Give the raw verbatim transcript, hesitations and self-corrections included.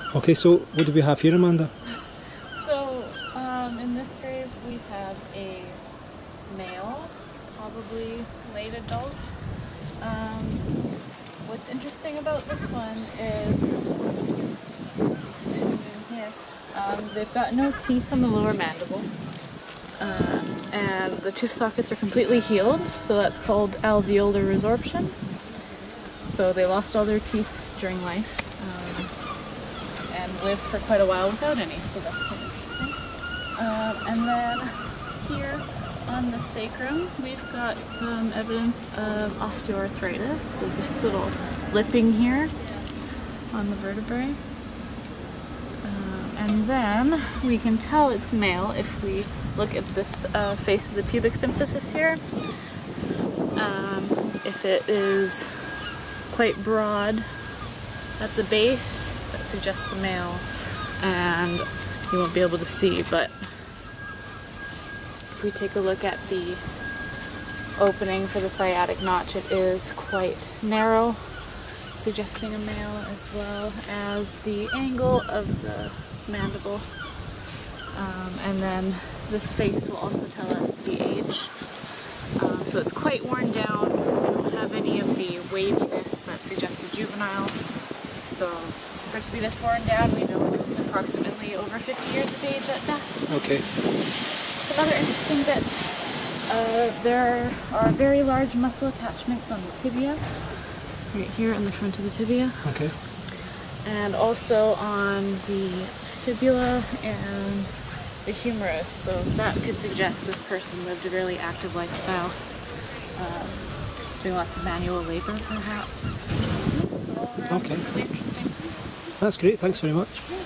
Okay, so what do we have here, Amanda? So, um, in this grave we have a male, probably late adult. Um, what's interesting about this one is, here, um, they've got no teeth on the lower mandible, um, and the tooth sockets are completely healed, so that's called alveolar resorption. So they lost all their teeth during life. Um, and lived for quite a while without any, so that's quite interesting. Um, and then here on the sacrum, we've got some evidence of osteoarthritis, so this little lipping here on the vertebrae. Um, and then we can tell it's male if we look at this uh, face of the pubic symphysis here. Um, if it is quite broad at the base, that suggests a male, and you won't be able to see, but if we take a look at the opening for the sciatic notch, it is quite narrow, suggesting a male, as well as the angle of the mandible. Um, and then this face will also tell us the age. Um, so it's quite worn down. We don't have any of the waviness that suggests a juvenile. So for it to be this worn down, we know it's approximately over fifty years of age at death. Okay. Some other interesting bits. Uh, there are very large muscle attachments on the tibia, right here in the front of the tibia. Okay. And also on the fibula and the humerus, so that could suggest this person lived a really active lifestyle, um, doing lots of manual labor perhaps. So all around, okay. really interesting. That's great, thanks very much.